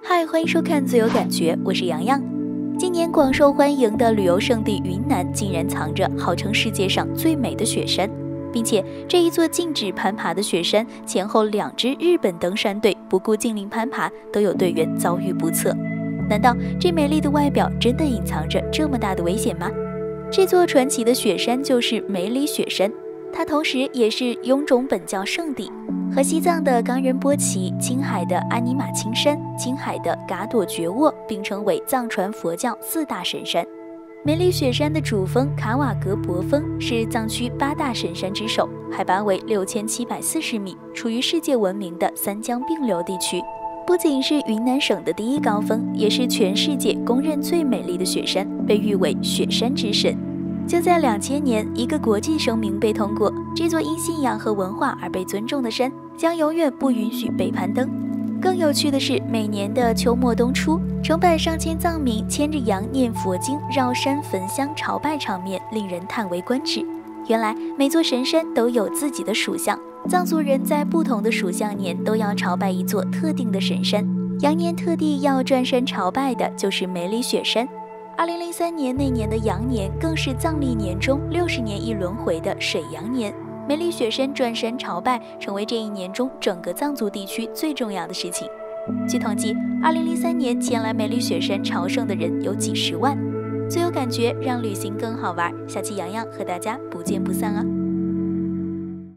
嗨，欢迎收看自由感觉，我是洋洋。今年广受欢迎的旅游胜地云南，竟然藏着号称世界上最美的雪山，并且这一座禁止攀爬的雪山，前后2支日本登山队不顾禁令攀爬，都有队员遭遇不测。难道这美丽的外表真的隐藏着这么大的危险吗？这座传奇的雪山就是梅里雪山，它同时也是臃肿本教圣地。和西藏的冈仁波齐、青海的阿尼玛清山、青海的噶朵觉沃并称为藏传佛教4大神山。梅里雪山的主峰卡瓦格博峰是藏区8大神山之首，海拔为6740米，处于世界闻名的三江并流地区。不仅是云南省的第一高峰，也是全世界公认最美丽的雪山，被誉为雪山之神。就在2000年，一个国际声明被通过，这座因信仰和文化而被尊重的山将永远不允许被攀登。更有趣的是，每年的秋末冬初，成百上千藏民牵着羊念佛经，绕山焚香朝拜，场面令人叹为观止。原来每座神山都有自己的属相，藏族人在不同的属相年都要朝拜一座特定的神山。羊年特地要转山朝拜的就是梅里雪山。2003年那年的羊年更是藏历年中60年一轮回的水羊年，梅里雪山转山朝拜成为这一年中整个藏族地区最重要的事情。据统计，2003年前来梅里雪山朝圣的人有几10万。最有感觉，让旅行更好玩，下期洋洋和大家不见不散啊！